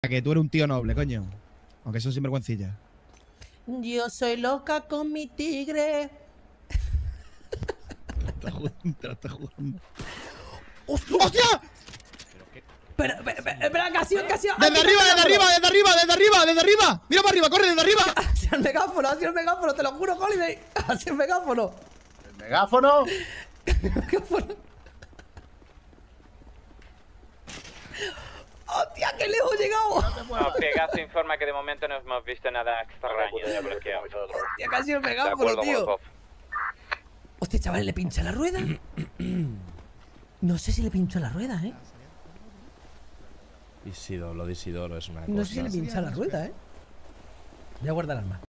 Que tú eres un tío noble, coño. Aunque son sinvergüencillas. Yo soy loca con mi tigre. Te la estás jugando. ¡Hostia! ¡Hostia! Espera, casi. Desde arriba. Mira para arriba, corre desde arriba. Ha sido el megáfono, te lo juro, Holiday. Ha sido el megáfono. ¿El megáfono? ¡Hostia, qué lejos he llegado! Pegaso informa que de momento no hemos visto nada extraño de bloqueo. Hostia, casi el megáfono, tío. Hostia, chavales, ¿le pincha la rueda? No sé si le pincho la rueda, Isidoro, lo de Isidoro es una cosa. No sé si le pincha la rueda, Voy a guardar arma.